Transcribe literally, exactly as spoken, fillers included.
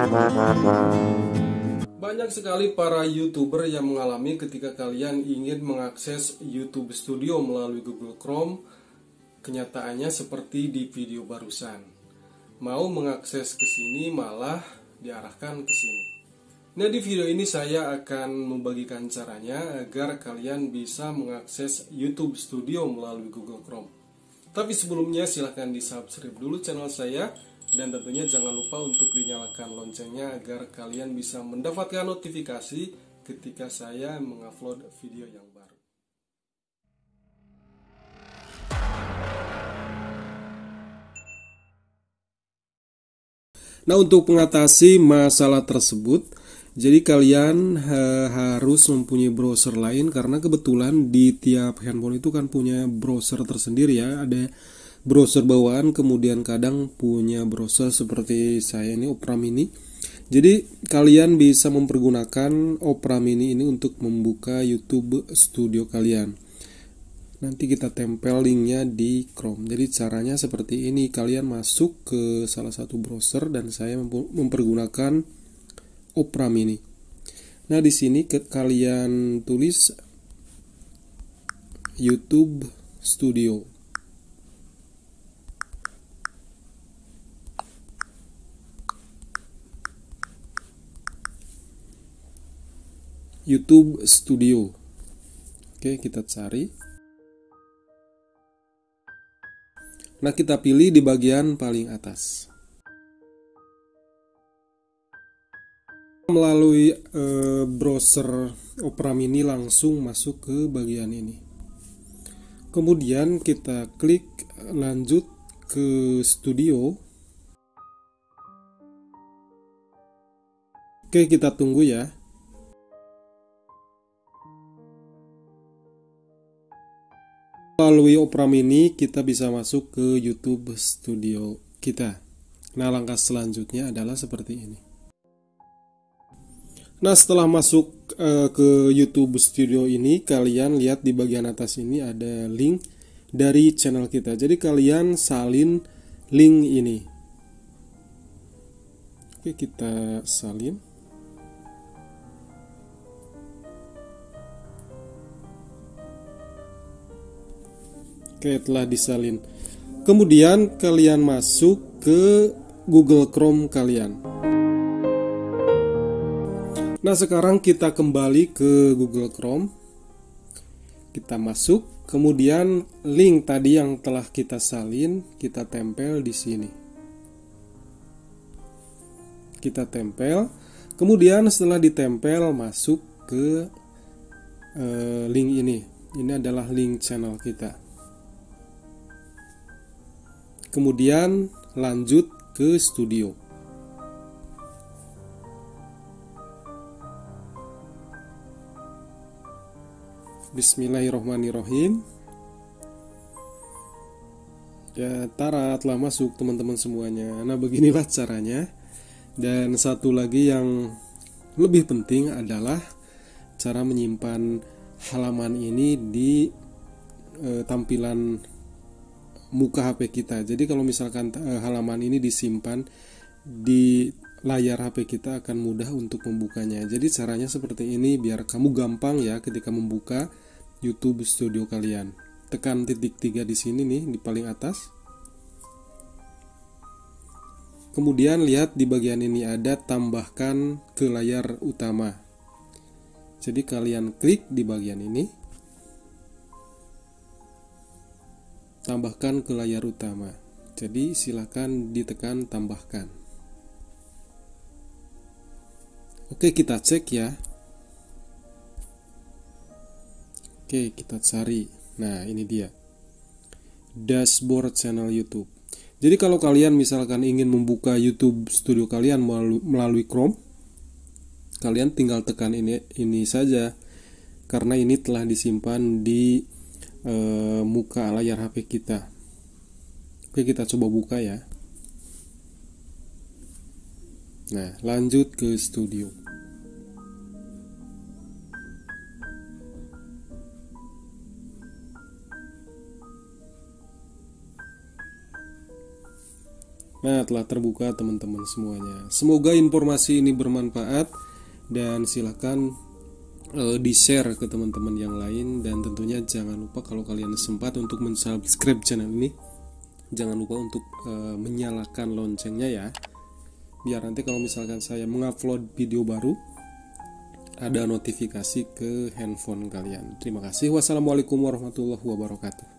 Banyak sekali para YouTuber yang mengalami ketika kalian ingin mengakses YouTube Studio melalui Google Chrome. Kenyataannya seperti di video barusan. Mau mengakses ke sini malah diarahkan ke sini. Nah, di video ini saya akan membagikan caranya agar kalian bisa mengakses YouTube Studio melalui Google Chrome. Tapi sebelumnya silahkan di subscribe dulu channel saya. Dan tentunya jangan lupa untuk dinyalakan loncengnya agar kalian bisa mendapatkan notifikasi ketika saya mengupload video yang baru. Nah, untuk mengatasi masalah tersebut, jadi kalian ha, harus mempunyai browser lain karena kebetulan di tiap handphone itu kan punya browser tersendiri ya. Ada browser bawaan, kemudian kadang punya browser seperti saya ini, Opera Mini. Jadi kalian bisa mempergunakan Opera Mini ini untuk membuka YouTube Studio kalian. Nanti kita tempel linknya di Chrome. Jadi caranya seperti ini, kalian masuk ke salah satu browser dan saya mempergunakan Opera Mini. Nah, di sini kalian tulis YouTube Studio. YouTube Studio. Oke, kita cari. Nah, kita pilih di bagian paling atas. Melalui e, browser Opera Mini langsung masuk ke bagian ini. Kemudian kita klik lanjut ke Studio. Oke, kita tunggu ya. Melalui Opera Mini kita bisa masuk ke YouTube Studio kita. Nah, langkah selanjutnya adalah seperti ini. Nah, setelah masuk uh, ke YouTube Studio ini, kalian lihat di bagian atas ini ada link dari channel kita. Jadi kalian salin link ini. Oke, kita salin. Oke, telah disalin. Kemudian kalian masuk ke Google Chrome kalian. Nah, sekarang kita kembali ke Google Chrome. Kita masuk, kemudian link tadi yang telah kita salin, kita tempel di sini. Kita tempel. Kemudian setelah ditempel, masuk ke uh, link ini. Ini adalah link channel kita. Kemudian lanjut ke studio. Bismillahirrohmanirrohim. Ya, tara telah masuk teman-teman semuanya. Nah, beginilah caranya. Dan satu lagi yang lebih penting adalah cara menyimpan halaman ini di e, tampilan muka H P kita. Jadi kalau misalkan uh, halaman ini disimpan di layar H P kita akan mudah untuk membukanya. Jadi caranya seperti ini biar kamu gampang ya ketika membuka YouTube Studio kalian. Tekan titik tiga di sini nih di paling atas. Kemudian lihat di bagian ini ada tambahkan ke layar utama. Jadi kalian klik di bagian ini. Tambahkan ke layar utama. Jadi silakan ditekan tambahkan. Oke, kita cek ya. Oke, kita cari. Nah, ini dia. Dashboard channel YouTube. Jadi kalau kalian misalkan ingin membuka YouTube Studio kalian melalui Chrome, kalian tinggal tekan ini ini saja. Karena ini telah disimpan di E, muka layar H P kita. Oke, kita coba buka ya. Nah, lanjut ke studio. Nah, telah terbuka teman-teman semuanya. Semoga informasi ini bermanfaat dan silakan uh, di-share ke teman-teman yang lain, dan tentunya jangan lupa kalau kalian sempat untuk mensubscribe channel ini. Jangan lupa untuk uh, menyalakan loncengnya ya. Biar nanti kalau misalkan saya mengupload video baru ada notifikasi ke handphone kalian. Terima kasih. Wassalamualaikum warahmatullahi wabarakatuh.